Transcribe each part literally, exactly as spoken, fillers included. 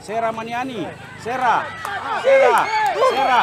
Sera Maniani, Sera, Sera, Sera.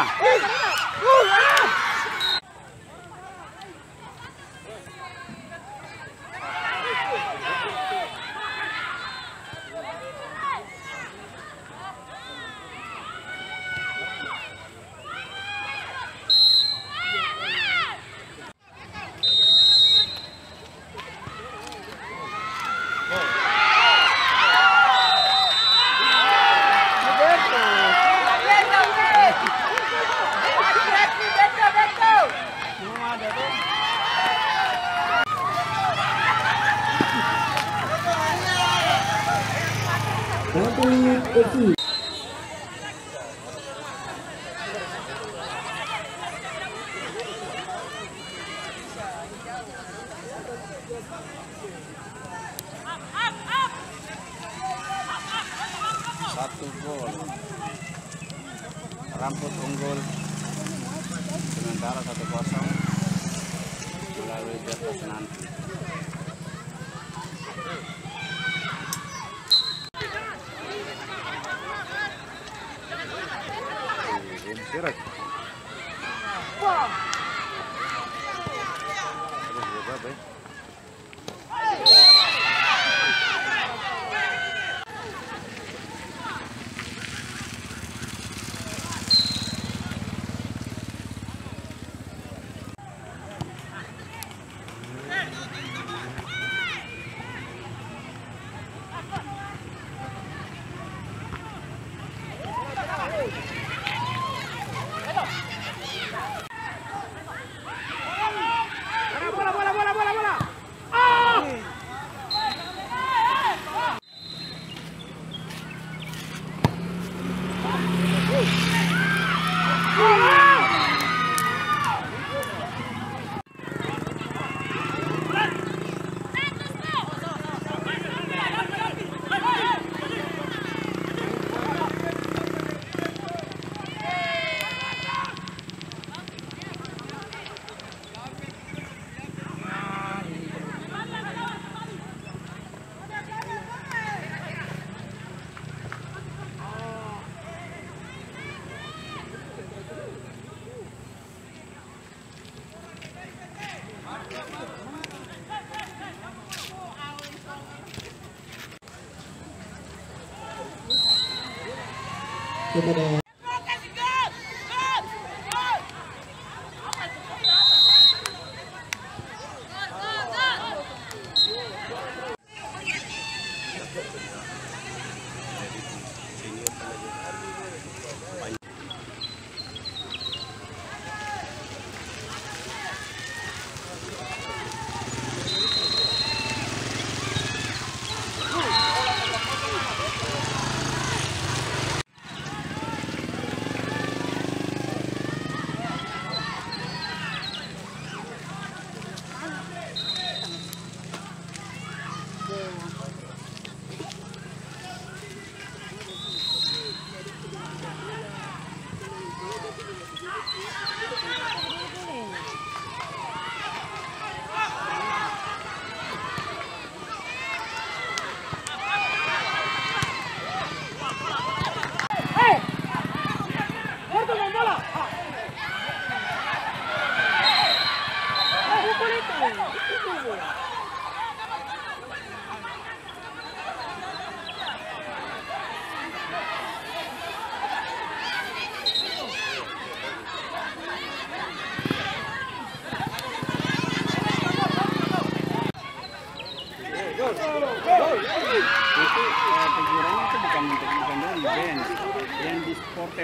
Satu gol. Ramput unggul. Sementara satu kosong melalui Bertos nanti. Sirat. Wah. Terus berapa ya? kepada itu tegurannya itu bukan untuk bukan dari bench yang di supporter.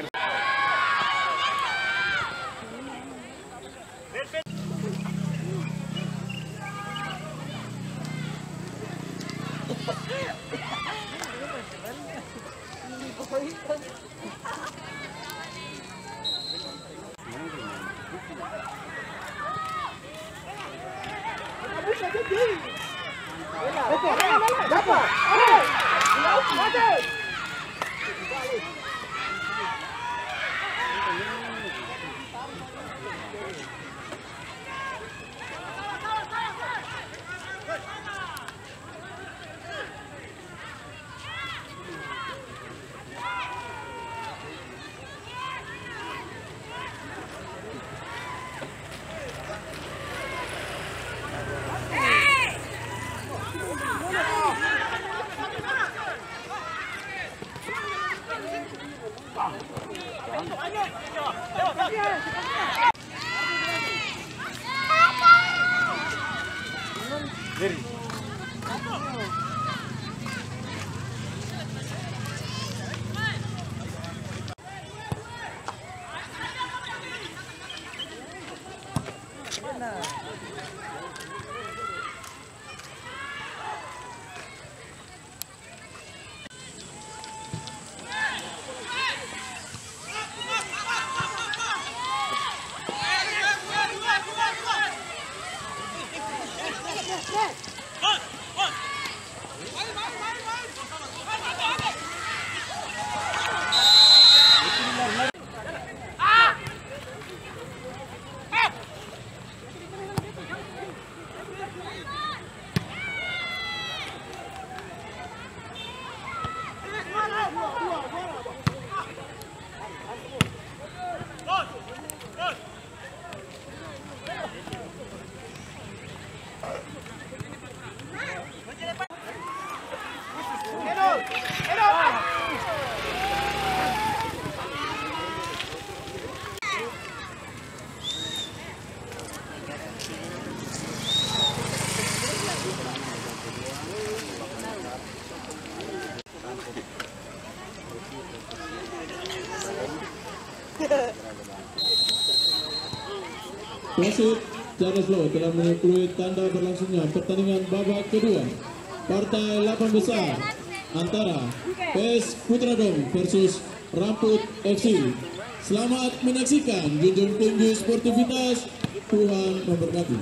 Wasit Charles Low telah menyetujui tanda berlangsungnya pertandingan babak kedua partai delapan besar antara P S Putra Dong versus Ramput F C. Selamat menyaksikan, junjung tinggi sportivitas, Tuhan memberkati.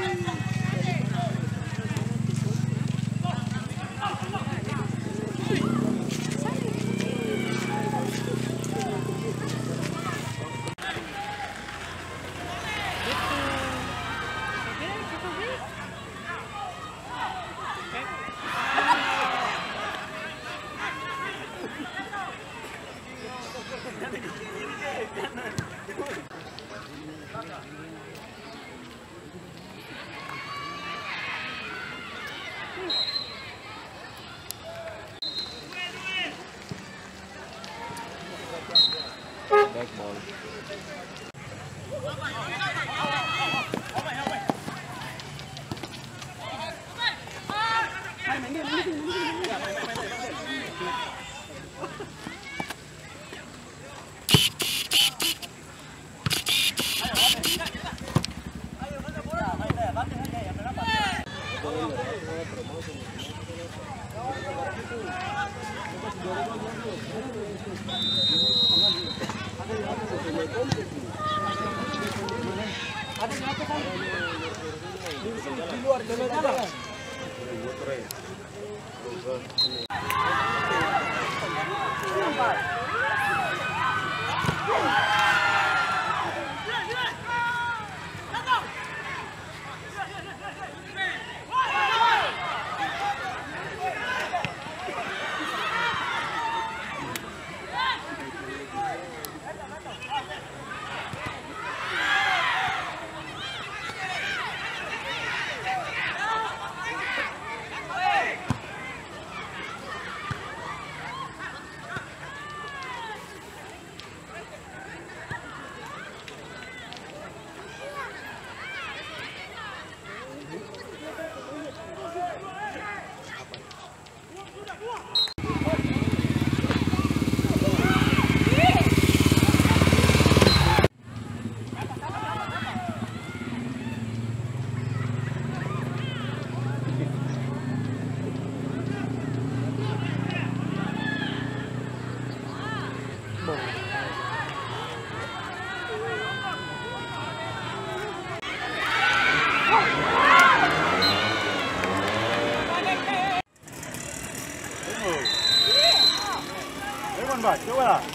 Back ball. Di luar jalan. Mbak, coba lah.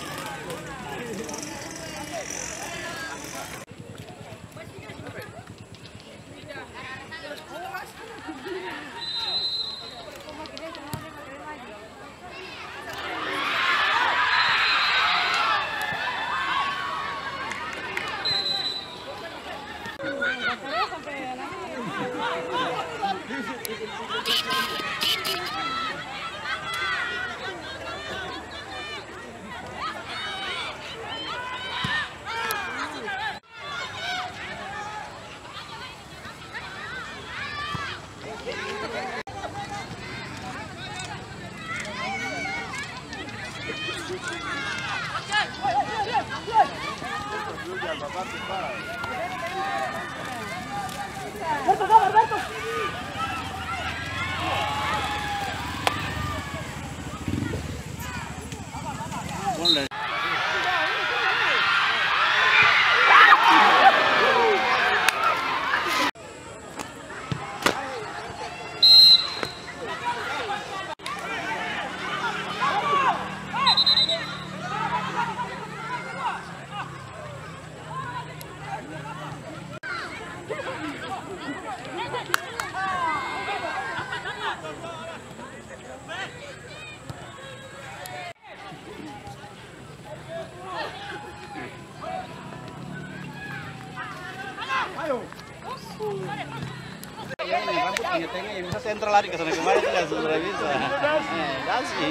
Bisa sentral lari ke sana kemari tidak sudah bisa. Eh, dasi.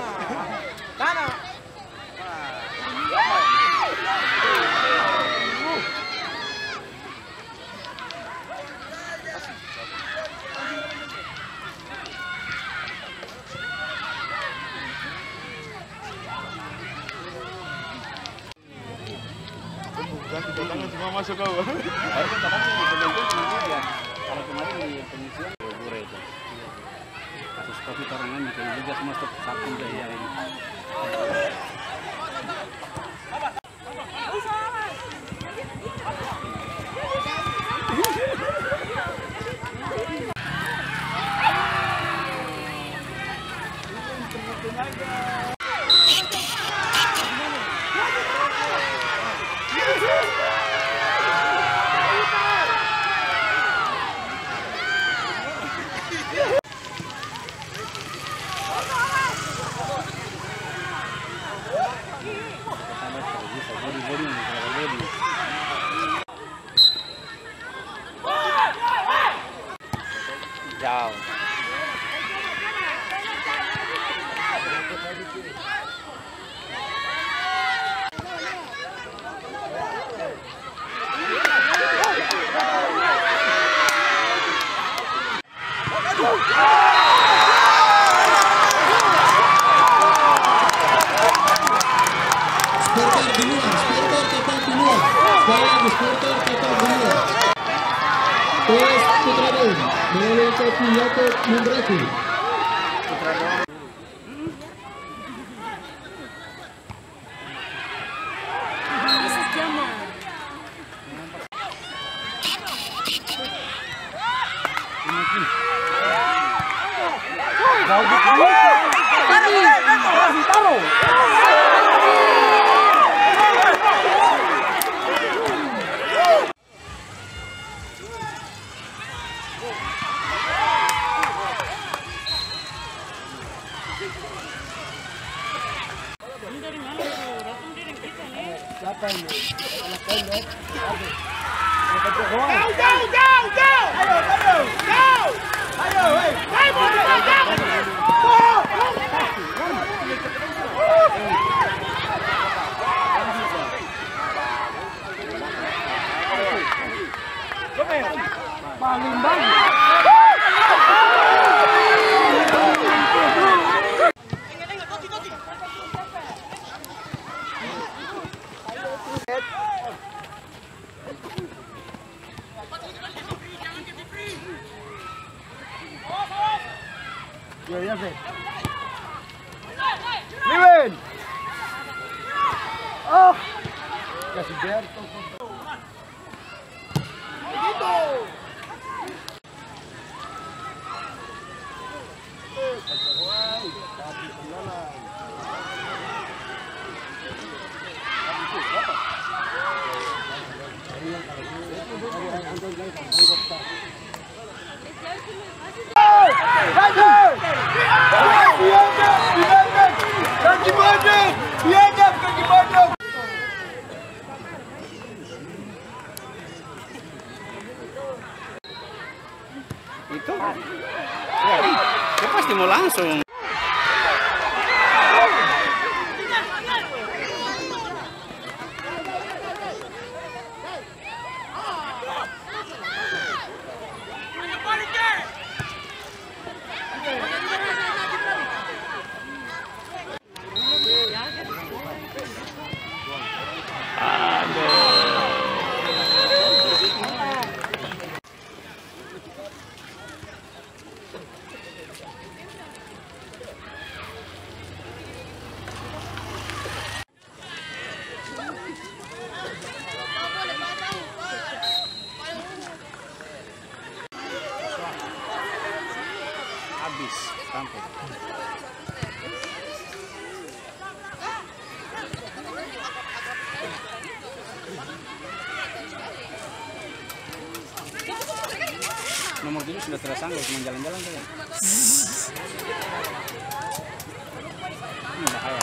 Tanah. Ganti tangan Cuma masuk kau. Harusnya kadang di penentu nanti dia kalau kemarin di pengisian Bogor itu kasus covid orang kan bikin juga semua stop satu daya ini. Jauh. Supporter di luar, supporter tetap di luar. Sekali lagi supporter tetap di luar. P S Putra Dom melalui kaki Yakob Mundraki. Siapa ini? Anak pendek. Jauh, jauh, jauh, jauh. Ayo, ayo, jauh. Ayo, hei. Hei, bola, jauh. Paling bagus. Ya, ya, Fred. Liwin. Oh. Kasih Berto. Begitu. Woi, tadi pengalan. Kaki bandeng, biadab kaki bandeng. Itu ya, dia pasti mau langsung. Habis sampai. Nomor tujuh sudah tersangka cuma jalan-jalan saja. Ini bahaya.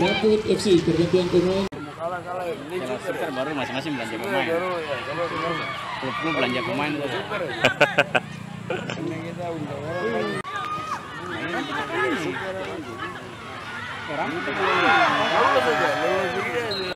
Ramput F C pergantian pemain. Kalah-kalah ini Kalau super. super baru masing-masing belanja pemain. Baru ya, kalau baru. Klub-klub belanja pemain tuh. Super. Ini kita udah orang. Orang Lolos aja, lolos juga.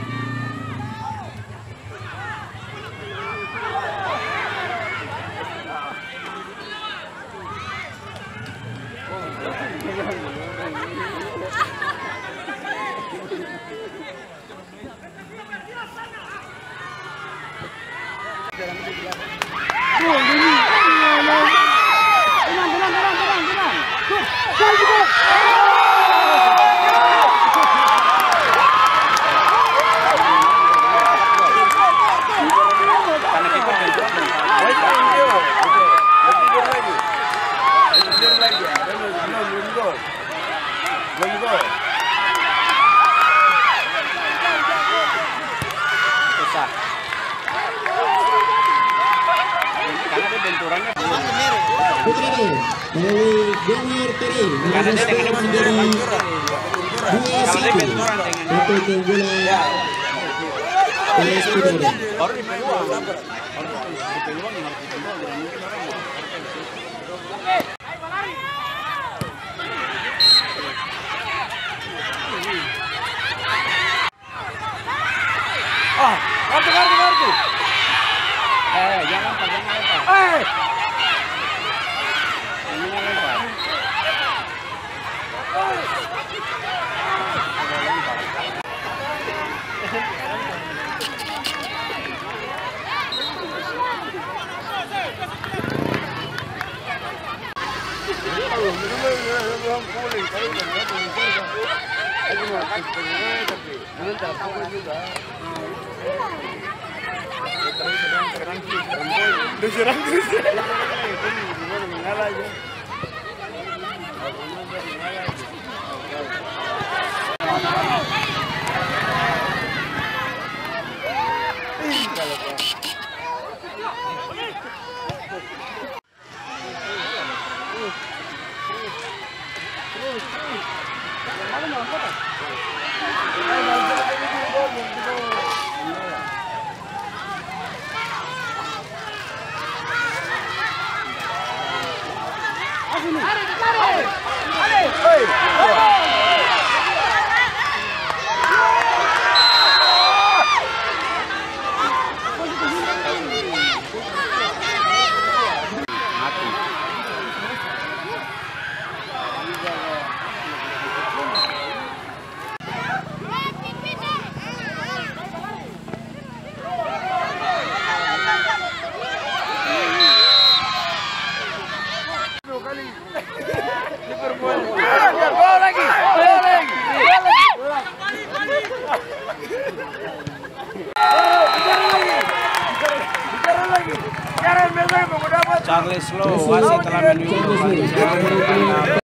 susah. Karena dia benturannya Putrado melalui Dengar Tere karena dia dengan menjadi benturan. dua Kalau dia satu benturan dengan untuk keunggulan P S Putrado. baru di peluang. Baru di peluang yang harus dipeluang dan mungkin orang mau. Ah, kartu kartu kartu. Eh, jangan Pak, jangan lempar. Eh, Jangan lempar. diserang terus. Mengalah aja. Charles Low wasit telah menunjuk